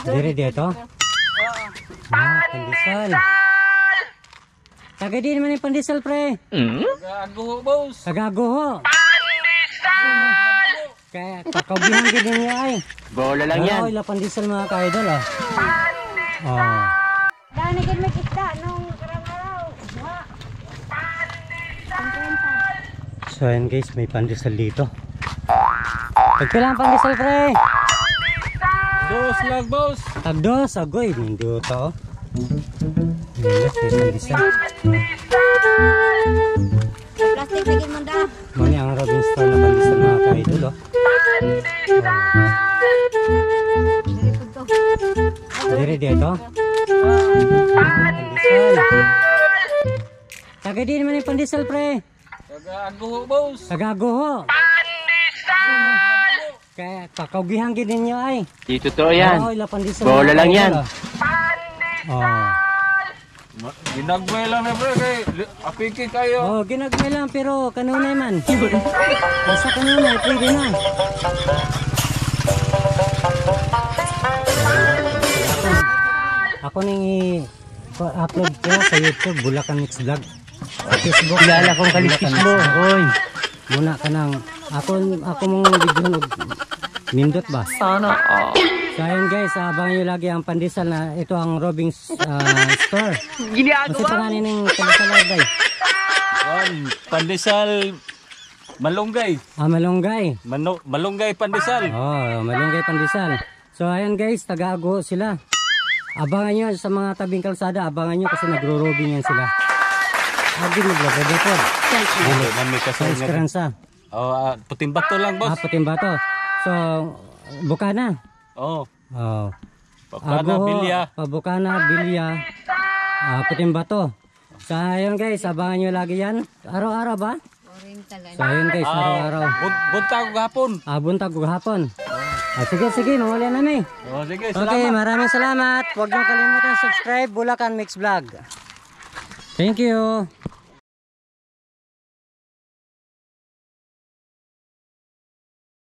Dire dito? Ah, pandesal. Taga din man yung pandesal, pre. Gago, boss. Tagaguho. Kaya kakaubihan din niya ay. Bola lang yan. Ila pandesal mga ka-idol ah. Oh. Dahil naging may isda nung karang araw. So ayan guys, may pandesal dito. Pagpila ang pandesal, pre. Dos lang, boss. Tagdos, agoy. Nindo to. Nindo, may pandesal. Plastic lagi mo da. Mani ang Robin Store na pandesal mga ka-idol oh. Dire dito? Pandesal. Taga din man yung pandesal, pre. Gago, boss. Tagaguho. Kaya kakaugihan din ninyo ay. Di totoo yan. Oo, ila pandesal. Bola lang yan. Oh. Ginagmay lang na, bro. Kay apiki kayo. Oh, ginagmay lang pero kanunay man. Basta kanunay, pwede na. Ako nang i-upload ko sa YouTube, Bulacan Mix Vlog. Sa Facebook, Kilala kong kaliskis mo. Oy. muna ka nang ako mong video og nindot ba? Sana. So ayun guys, abangan nyo lagi ang pandesal na ito ang Robin Store. Kasi panganin ng pandesal ay Pandesal malunggay. malunggay. Malunggay pandesal. Oh, malunggay pandesal. So ayun guys, taga-ago sila. Abangan nyo sa mga tabing kalsada, abangan nyo kasi nagro-robing yan sila. Agi mo vlog dito. May Sa kasal nga. Esperanza. Oh, puting bato lang, boss. Puting Bato. So, Bukana. Oh, Oh. Pakana, Bilya. Pabukana, Bilya. Puting Bato. So, ayun guys, abangan nyo lagi yan. Araw-araw ba? So, ayun guys, araw-araw. Bunta ko gahapon. Buntag o hapon. Sige, mawala na mi. Oh, sige, Okay, salamat. maraming salamat. Huwag nyo kalimutan subscribe, Bulacan Mix Vlog. Thank you.